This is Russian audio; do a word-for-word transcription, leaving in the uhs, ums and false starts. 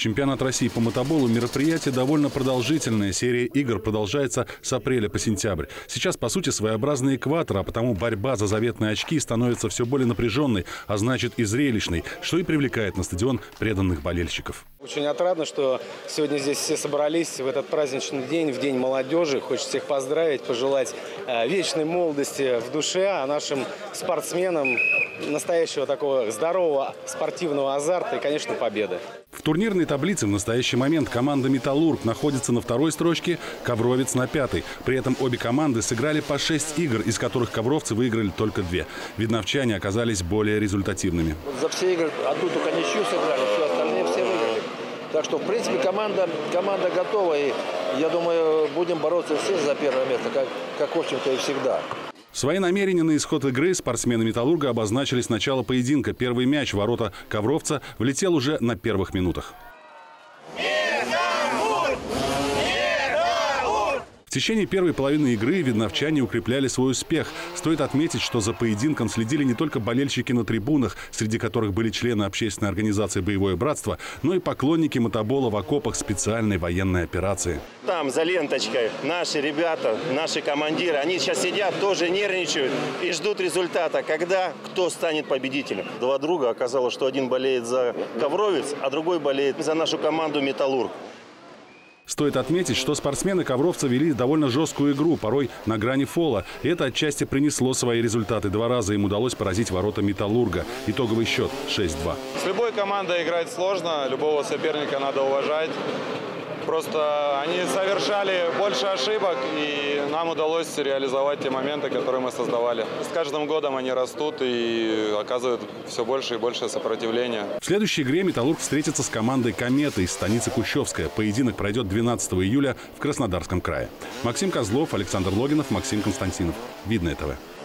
Чемпионат России по мотоболу – мероприятие довольно продолжительное. Серия игр продолжается с апреля по сентябрь. Сейчас, по сути, своеобразный экватор, а потому борьба за заветные очки становится все более напряженной, а значит и зрелищной, что и привлекает на стадион преданных болельщиков. Очень отрадно, что сегодня здесь все собрались в этот праздничный день, в День молодежи. Хочется всех поздравить, пожелать вечной молодости в душе, а нашим спортсменам настоящего такого здорового спортивного азарта и, конечно, победы. В турнирной таблице в настоящий момент команда «Металлург» находится на второй строчке, «Ковровец» на пятой. При этом обе команды сыграли по шесть игр, из которых ковровцы выиграли только две. Видновчане оказались более результативными. За все игры одну только ничью сыграли, все остальные все выиграли. Так что, в принципе, команда, команда готова. И, я думаю, будем бороться все за первое место, как, как в общем-то, и всегда. Свои намерения на исход игры спортсмены «Металлурга» обозначили с начала поединка. Первый мяч в ворота ковровца влетел уже на первых минутах. В течение первой половины игры видновчане укрепляли свой успех. Стоит отметить, что за поединком следили не только болельщики на трибунах, среди которых были члены общественной организации «Боевое братство», но и поклонники мотобола в окопах специальной военной операции. Там за ленточкой наши ребята, наши командиры, они сейчас сидят, тоже нервничают и ждут результата, когда кто станет победителем. Два друга оказалось, что один болеет за ковровец, а другой болеет за нашу команду «Металлург». Стоит отметить, что спортсмены ковровца вели довольно жесткую игру, порой на грани фола. И это отчасти принесло свои результаты. Два раза им удалось поразить ворота «Металлурга». Итоговый счет шесть-два. С любой командой играть сложно, любого соперника надо уважать. Просто они совершали больше ошибок, и нам удалось реализовать те моменты, которые мы создавали. С каждым годом они растут и оказывают все больше и больше сопротивления. В следующей игре «Металлург» встретится с командой «Комета» из станицы Кущевская. Поединок пройдет двенадцатого июля в Краснодарском крае. Максим Козлов, Александр Логинов, Максим Константинов. Видное ТВ.